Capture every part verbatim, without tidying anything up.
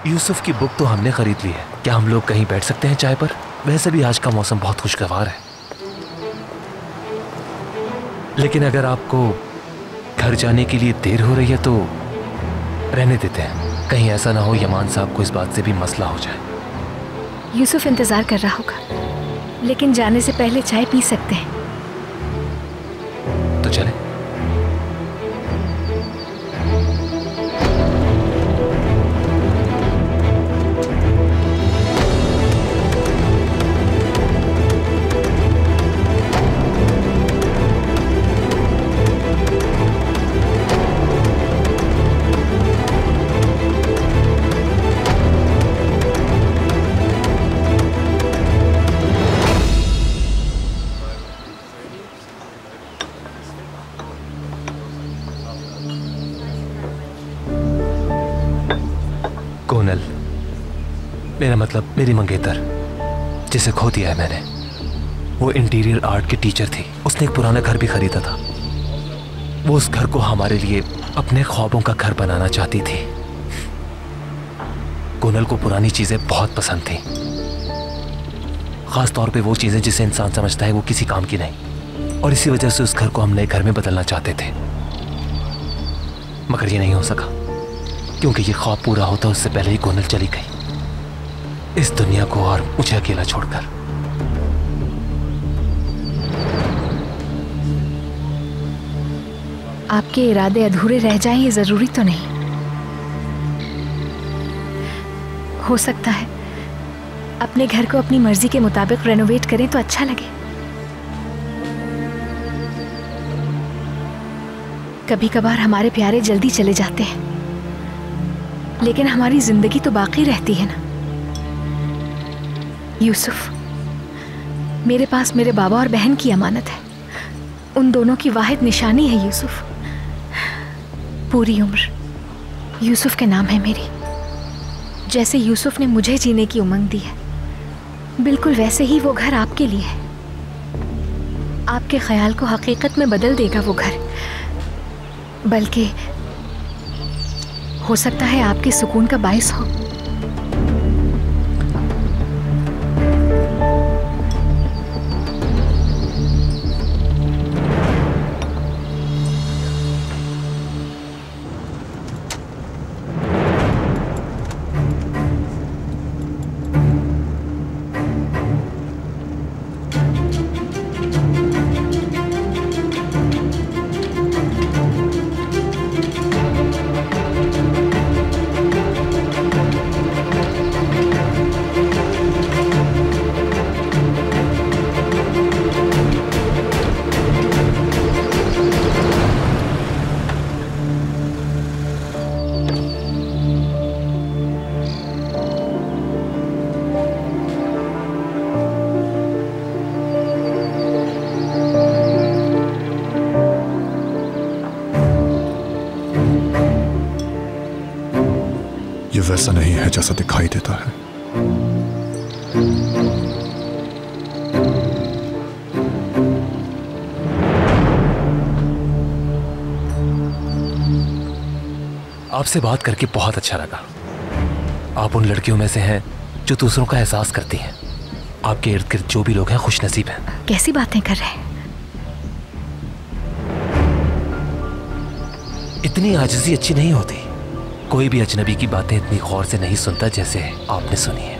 यूसुफ की बुक तो हमने खरीद ली है। क्या हम लोग कहीं बैठ सकते हैं चाय पर? वैसे भी आज का मौसम बहुत खुशगवार है। लेकिन अगर आपको घर जाने के लिए देर हो रही है तो रहने देते हैं। कहीं ऐसा ना हो यमान साहब को इस बात से भी मसला हो जाए। यूसुफ इंतजार कर रहा होगा, लेकिन जाने से पहले चाय पी सकते हैं। तो चले। कोनल, मेरा मतलब मेरी मंगेतर, जिसे खो दिया है मैंने। वो इंटीरियर आर्ट की टीचर थी। उसने एक पुराना घर भी खरीदा था। वो उस घर को हमारे लिए अपने ख्वाबों का घर बनाना चाहती थी। कोनल को पुरानी चीजें बहुत पसंद थी, खास तौर पे वो चीजें जिसे इंसान समझता है वो किसी काम की नहीं। और इसी वजह से उस घर को हम नए घर में बदलना चाहते थे, मगर ये नहीं हो सका क्योंकि ये ख्वाब पूरा होता उससे पहले ही कोनल चली गई इस दुनिया को, और मुझे अकेला छोड़कर। आपके इरादे अधूरे रह जाएं ये जरूरी तो नहीं। हो सकता है अपने घर को अपनी मर्जी के मुताबिक रेनोवेट करें तो अच्छा लगे। कभी कभार हमारे प्यारे जल्दी चले जाते हैं, लेकिन हमारी जिंदगी तो बाकी रहती है ना। यूसुफ, मेरे पास मेरे बाबा और बहन की अमानत है। उन दोनों की वाहिद निशानी है यूसुफ। पूरी उम्र यूसुफ के नाम है मेरी। जैसे यूसुफ ने मुझे जीने की उमंग दी है, बिल्कुल वैसे ही वो घर आपके लिए है। आपके ख्याल को हकीकत में बदल देगा वो घर, बल्कि हो सकता है आपके सुकून का बाइस हो। ये वैसा नहीं है जैसा दिखाई देता है। आपसे बात करके बहुत अच्छा लगा। आप उन लड़कियों में से हैं जो दूसरों का एहसास करती हैं। आपके इर्द गिर्द जो भी लोग हैं खुश नसीब हैं। कैसी बातें कर रहे हैं? इतनी आजिज़ी अच्छी नहीं होती। कोई भी अजनबी की बातें इतनी गौर से नहीं सुनता जैसे आपने सुनी है।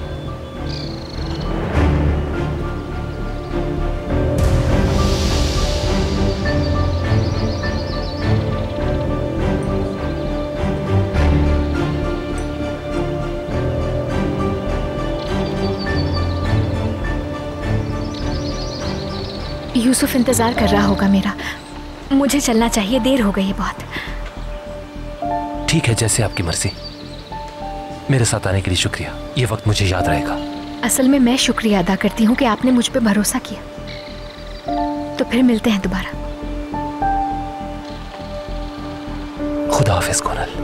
यूसुफ इंतजार कर रहा होगा मेरा। मुझे चलना चाहिए, देर हो गई है बहुत। ठीक है, जैसे आपकी मर्जी। मेरे साथ आने के लिए शुक्रिया। ये वक्त मुझे याद रहेगा। असल में मैं शुक्रिया अदा करती हूँ कि आपने मुझ पे भरोसा किया। तो फिर मिलते हैं दोबारा। खुदा हाफिज कोनल।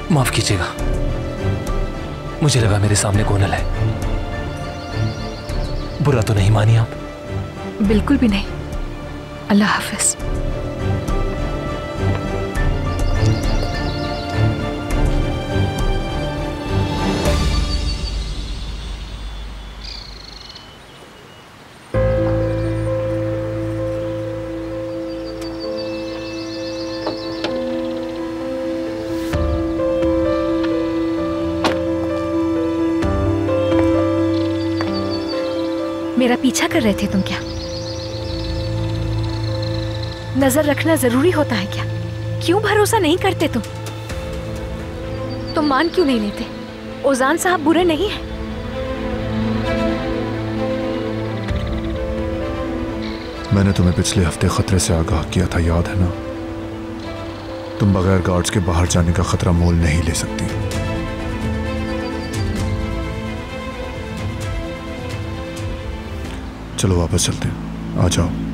माफ कीजिएगा, मुझे लगा मेरे सामने कोनल है। बुरा तो नहीं मानी आप? बिल्कुल भी नहीं। अल्लाह हाफिज। मेरा पीछा कर रहे थे तुम क्या? नजर रखना जरूरी होता है क्या? क्यों भरोसा नहीं करते तुम? तुम मान क्यों नहीं लेते? ओजान साहब बुरे नहीं हैं। मैंने तुम्हें पिछले हफ्ते खतरे से आगाह किया था, याद है ना? तुम बगैर गार्ड्स के बाहर जाने का खतरा मोल नहीं ले सकती। चलो वापस चलते हैं, आ जाओ।